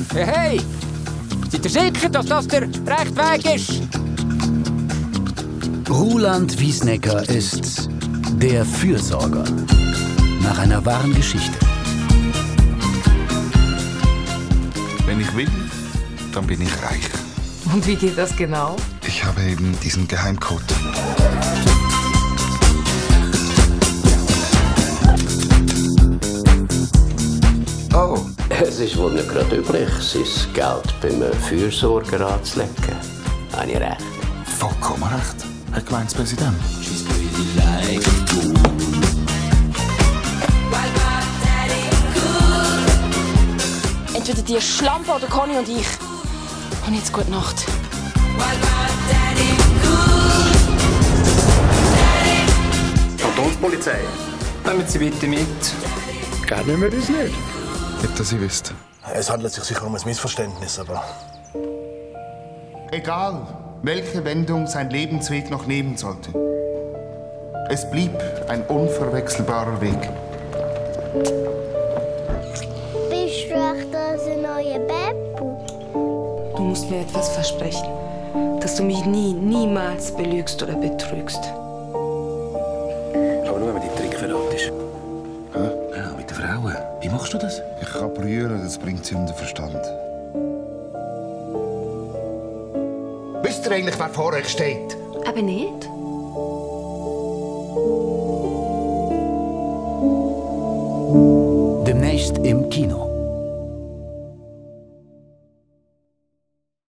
Hey! Seid ihr sicher, dass das der rechte Weg ist? Roland Wiesnecker ist der Fürsorger. Nach einer wahren Geschichte. Wenn ich will, dann bin ich reich. Und wie geht das genau? Ich habe eben diesen Geheimcode. Oh. Es ist wohl nicht gerade üblich, sein Geld beim Fürsorger anzulegen. Habe ich recht? Vollkommen recht, Herr Gemeindepräsident. Entweder die Schlampe oder Conny und ich. Und jetzt gute Nacht. Kantonspolizei. Nehmen Sie bitte mit. Kennen wir uns nicht? Nicht, dass ihr wisst. Es handelt sich sicher um ein Missverständnis, aber... Egal, welche Wendung sein Lebensweg noch nehmen sollte. Es blieb ein unverwechselbarer Weg. Bist du echt ein neuer Beppo? Du musst mir etwas versprechen, dass du mich niemals belügst oder betrügst. Aber nur, wenn man die Trick verratest. Ja, mit den Frauen. Wie machst du das? Ich kann brüllen, das bringt sie um den Verstand. Wisst ihr eigentlich, wer vor euch steht? Aber nicht? Demnächst im Kino.